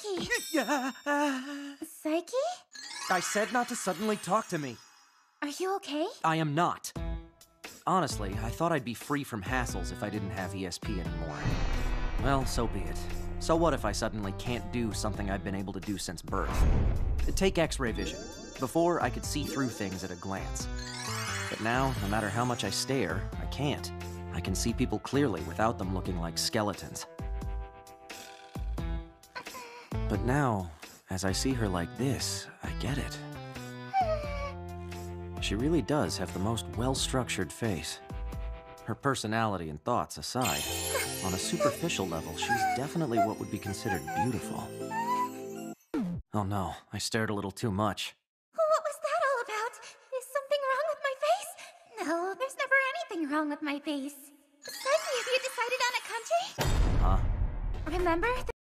Saiki! Yeah. Saiki? I said not to suddenly talk to me. Are you okay? I am not. Honestly, I thought I'd be free from hassles if I didn't have ESP anymore. Well, so be it. So what if I suddenly can't do something I've been able to do since birth? Take X-ray vision. Before, I could see through things at a glance. But now, no matter how much I stare, I can't. I can see people clearly without them looking like skeletons. But now, as I see her like this, I get it. She really does have the most well-structured face. Her personality and thoughts aside, on a superficial level, she's definitely what would be considered beautiful. Oh no, I stared a little too much. What was that all about? Is something wrong with my face? No, there's never anything wrong with my face. Saiki, have you decided on a country? Huh? Remember?